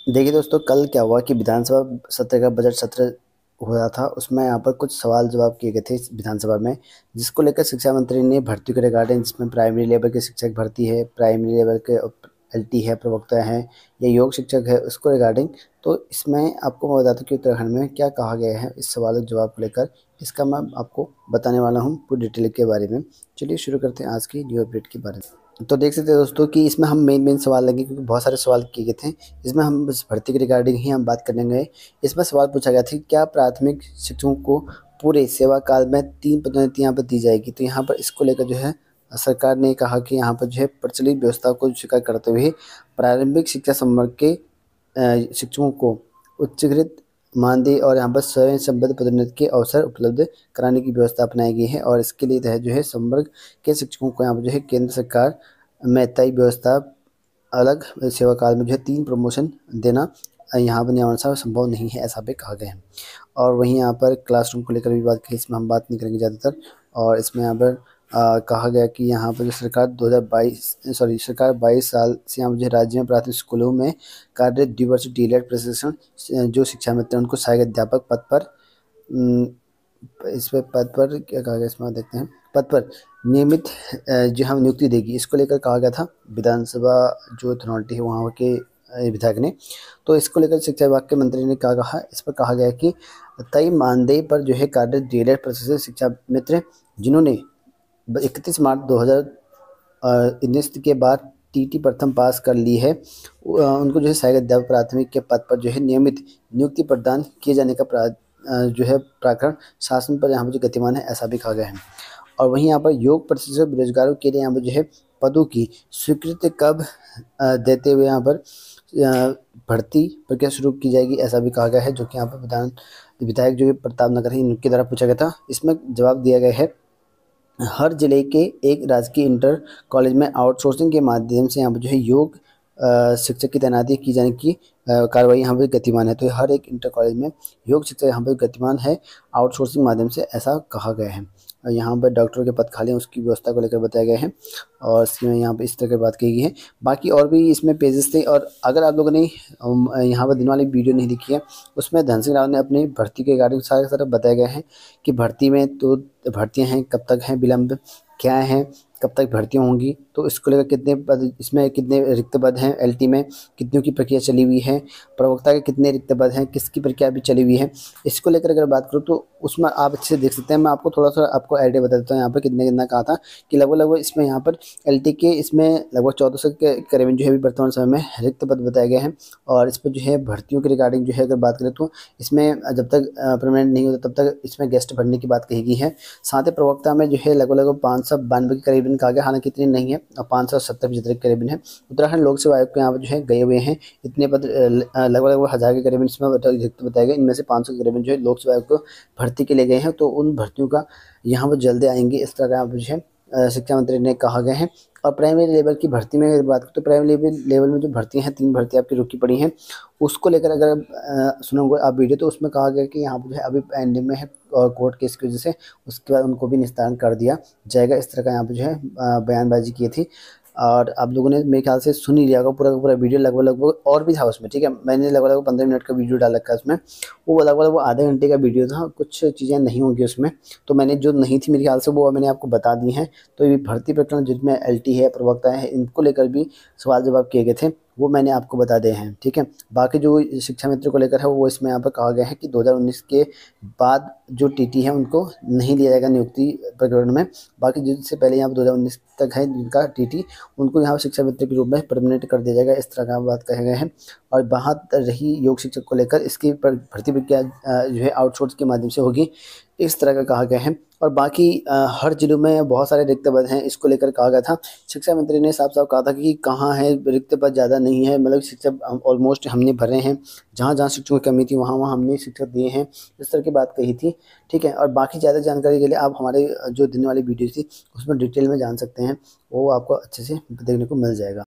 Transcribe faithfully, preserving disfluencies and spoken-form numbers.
देखिए दोस्तों, कल क्या हुआ कि विधानसभा सत्र का बजट सत्र हुआ था। उसमें यहाँ पर कुछ सवाल जवाब किए गए थे इस विधानसभा में, जिसको लेकर शिक्षा मंत्री ने भर्ती के रिगार्डिंग, जिसमें प्राइमरी लेवल के शिक्षक भर्ती है, प्राइमरी लेवल के एलटी है, प्रवक्ता हैं या योग शिक्षक है, उसको रिगार्डिंग। तो इसमें आपको मैं बताता हूँ कि उत्तराखंड में क्या कहा गया है इस सवाल और जवाब को लेकर। इसका मैं आपको बताने वाला हूँ पूरी डिटेल के बारे में। चलिए शुरू करते हैं आज की न्यू अपडेट के बारे में। तो देख सकते हैं दोस्तों कि इसमें हम मेन मेन सवाल लेंगे, क्योंकि बहुत सारे सवाल किए गए थे। इसमें हम बस भर्ती के रिगार्डिंग ही हम बात करेंगे। इसमें सवाल पूछा गया था कि क्या प्राथमिक शिक्षकों को पूरे सेवा काल में तीन पदोन्नति यहाँ पर दी जाएगी। तो यहाँ पर इसको लेकर जो है सरकार ने कहा कि यहाँ पर जो है प्रचलित व्यवस्था को स्वीकार करते हुए प्रारंभिक शिक्षा संवर्ग के अ, शिक्षकों को उच्चीकृत मानदेय और यहाँ पर स्वयं संबद्ध पदोन्नति के अवसर उपलब्ध कराने की व्यवस्था अपनाई गई है। और इसके लिए तहत जो है संवर्ग के शिक्षकों को यहाँ पर जो है केंद्र सरकार में तय व्यवस्था अलग सेवा काल में जो है तीन प्रमोशन देना यहाँ पर नियमानुसार संभव नहीं है, ऐसा भी कहा गया है। और वहीं यहाँ पर क्लासरूम को लेकर भी बात की, इसमें हम बात नहीं करेंगे ज़्यादातर। और इसमें यहाँ पर आ, कहा गया कि यहाँ पर जो सरकार दो हज़ार बाईस सॉरी सरकार बाईस साल से यहाँ जो राज्य में प्राथमिक स्कूलों में कार्यरत द्विवर्षीय डीएलएड प्रशिक्षण जो शिक्षा मित्र उनको सहायक अध्यापक पद पर उम, इस पे पद पर क्या कहा गया, इसमें देखते हैं। पद पर नियमित अ, जो हम नियुक्ति देगी, इसको लेकर कहा गया था विधानसभा जो अथॉरिटी है वहाँ के अ, विधायक ने। तो इसको लेकर शिक्षा विभाग के मंत्री ने क्या कहा, इस पर कहा गया कि तय मानदेय पर जो है कार्यरत डीएलएड प्रशिक्षित शिक्षा मित्र जिन्होंने इकतीस मार्च दो हज़ार उन्नीस के बाद टीटी प्रथम पास कर ली है, उ- अ, उनको जो है सहायक अध्यापक प्राथमिक के पद पर जो है नियमित नियुक्ति प्रदान किए जाने का प्रा, अ, जो है प्रावधान शासन पर यहाँ पर जो गतिमान है, ऐसा भी कहा गया है। और वहीं यहाँ पर योग प्रशिक्षित बेरोजगारों के लिए यहाँ पर जो है पदों की स्वीकृति कब अ, देते हुए यहाँ पर अ, भर्ती प्रक्रिया शुरू की जाएगी, ऐसा भी कहा गया है। जो कि यहाँ पर विधान विधायक जो है प्रताप नगर है, इनके द्वारा पूछा गया था। इसमें जवाब दिया गया है हर जिले के एक राजकीय इंटर कॉलेज में आउटसोर्सिंग के माध्यम से यहाँ पर जो है योग अ, शिक्षक की तैनाती की जाने की अ, कार्रवाई यहाँ पर गतिमान है। तो हर एक इंटर कॉलेज में योग शिक्षक यहाँ पर गतिमान है आउटसोर्सिंग माध्यम से, ऐसा कहा गया है। और यहाँ पर डॉक्टरों के पद खाली हैं, उसकी व्यवस्था को लेकर बताया गया है। और इसमें यहाँ पर इस तरह की बात कही गई है। बाकी और भी इसमें पेजेस थे। और अगर आप लोगों ने अम, यहाँ पर दिन वाली वीडियो नहीं देखी है, उसमें धन सिंह रावत ने अपनी भर्ती के रिगार्डिंग सारे सारा बताया गया है कि भर्ती में तो भर्तियां हैं, कब तक हैं विलंब, क्या हैं, कब तक भर्तियां होंगी, तो इसको लेकर कितने पद, इसमें कितने रिक्त पद हैं, एलटी में कितनों की प्रक्रिया चली हुई है, प्रवक्ता के कितने रिक्त पद हैं, किसकी प्रक्रिया अभी चली हुई है। इसको लेकर अगर बात करूँ तो उसमें आप अच्छे से देख सकते हैं। मैं आपको थोड़ा सा आपको आइडिया बता देता हूँ यहाँ पर कितने कितना कहा था कि लगभग लगभग इसमें यहाँ पर एलटी के इसमें लगभग चौदह सौ के करीब जो है अभी वर्तमान समय में रिक्त पद बताया गया है। और इस पर जो है भर्तियों के रिगार्डिंग जो है अगर बात करें तो इसमें जब तक परमानेंट नहीं होता तब तक इसमें गेस्ट भरने की बात कही गई है। साथ ही प्रवक्ता में जो है लगभग लगभग पाँच सौ बानवे के करीबन कहा गया, हालांकि इतनी नहीं है, और पाँच सौ सत्तर पचहत्तर के करीबन है। उत्तराखंड लोक सेवा आयोग के यहाँ पर जो है गए हुए हैं इतने पद, अ, लगभग लगभग हज़ार के करीबन इसमें रिक्त बताए गए। इनमें से पाँच सौ के करीबन जो है लोक सेवा आयोग को भर्ती के लिए गए हैं। तो उन भर्तियों का यहाँ पर जल्दी आएंगे, इस तरह का यहाँ पर जो है अ, शिक्षा मंत्री ने कहा गया है। और प्राइमरी लेवल की भर्ती में अगर बात करें तो प्राइमरी लेवल लेवल में जो भर्तियां हैं, तीन भर्तियां आपकी रुकी पड़ी हैं, उसको लेकर अगर अ, सुनोगे आप वीडियो, तो उसमें कहा गया कि यहाँ पर जो है अभी पेंडिंग में है और कोर्ट केस की वजह से, उसके बाद उनको भी निस्तारण कर दिया जाएगा। इस तरह का यहाँ पे जो है अ, बयानबाजी की थी। और आप लोगों ने मेरे ख्याल से सुन ही लिया होगा पूरा का पूरा वीडियो। लगभग लगभग और भी था उसमें, ठीक है, मैंने लगभग लगभग पंद्रह मिनट का वीडियो डाल रखा है उसमें। वो लगभग लगभग आधे घंटे का वीडियो था, कुछ चीज़ें नहीं होंगी उसमें, तो मैंने जो नहीं थी मेरे ख्याल से वो मैंने आपको बता दी हैं। तो ये भर्ती प्रकरण जिसमें एलटी है, प्रवक्ता है, इनको लेकर भी सवाल जवाब किए गए थे, वो मैंने आपको बता दिए हैं, ठीक है। बाकी जो शिक्षा मित्र को लेकर है वो इसमें यहाँ पर कहा गया है कि दो हज़ार उन्नीस के बाद जो टीटी है उनको नहीं लिया जाएगा नियुक्ति प्रकरण में। बाकी जिनसे पहले यहाँ पर दो हज़ार उन्नीस तक है जिनका टीटी, उनको यहाँ पर शिक्षा मित्र के रूप में परमानेंट कर दिया जाएगा, इस तरह का बात कहे गए हैं। और बात रही योग शिक्षक को लेकर, इसकी पर- भर्ती प्रक्रिया अ, जो है आउटसोर्स के माध्यम से होगी, इस तरह का कहा गया है। और बाकी अ, हर जिलों में बहुत सारे रिक्त पद हैं, इसको लेकर कहा गया था। शिक्षा मंत्री ने साफ साफ कहा था कि कहाँ है रिक्त पद ज़्यादा नहीं है, मतलब शिक्षक ऑलमोस्ट हमने भरे हैं, जहाँ जहाँ शिक्षकों की कमी थी वहाँ वहाँ हमने शिक्षक दिए हैं, इस तरह की बात कही थी, ठीक है। और बाकी ज़्यादा जानकारी के लिए आप हमारे जो दिन वाली वीडियो थी उसमें डिटेल में जान सकते हैं, वो आपको अच्छे से देखने को मिल जाएगा।